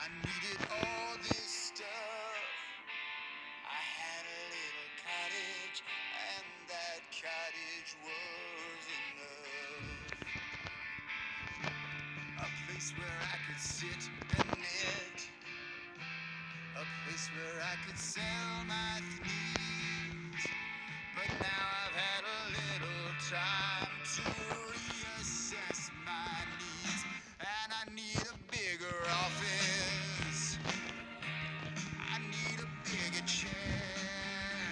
I needed all this stuff. I had a little cottage, and that cottage was enough. A place where I could sit and knit, a place where I could sell my things. But now I've had a little time to reassess my needs, and I need a bigger office. I need a bigger chair,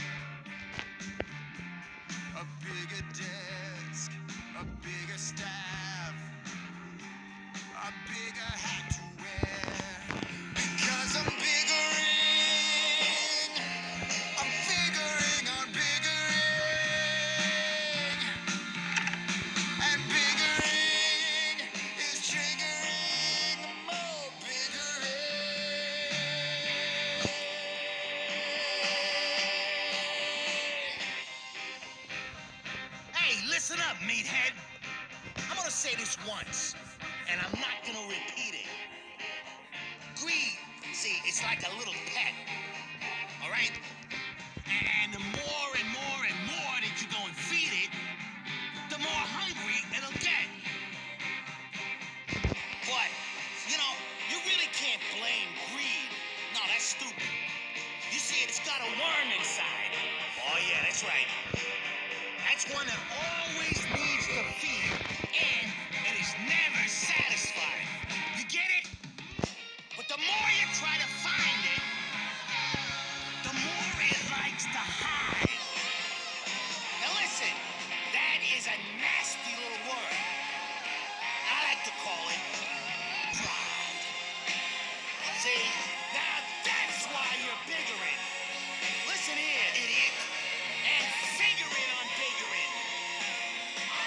a bigger desk, a bigger staff, a bigger hat to wear. Because I'm figuring on biggering, and biggering is triggering more biggering. Hey, listen up, meathead. I'm gonna say this once, and I'm not gonna repeat it. Greed, see, it's like a little pet, all right? And the more and more and more that you go and feed it, the more hungry it'll get. But, you really can't blame greed. No, that's stupid. You see, it's got a worm inside. Oh, yeah, that's right. That's one that always needs to feed, and it is never satisfied. You get it? But the more you try to find it, the more it likes to hide. Now listen, that is a nasty little word. I like to call it pride. See, now that's why you're biggering. Listen here, idiot, and figuring on biggering.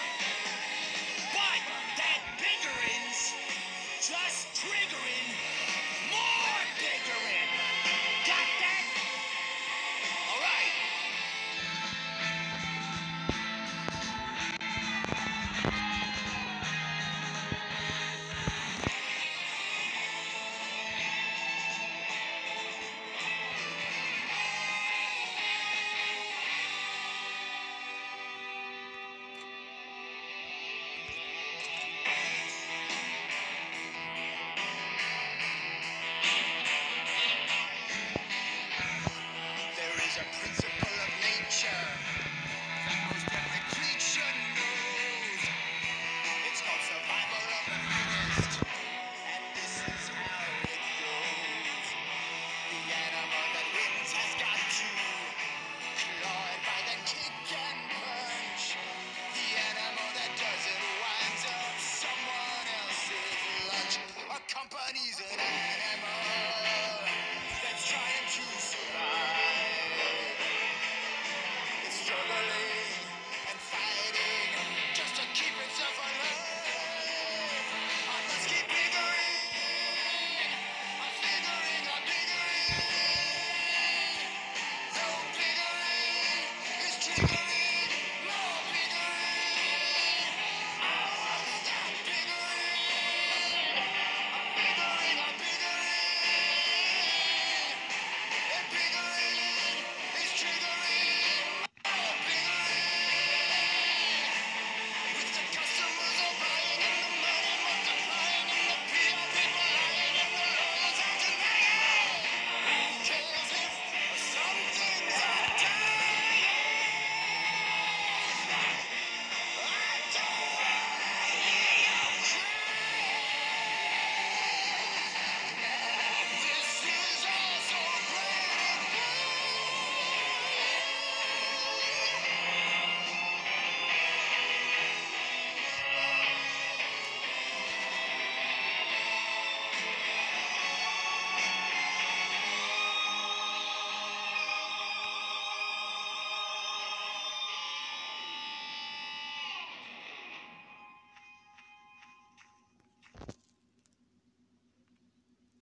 But that biggering's just triggering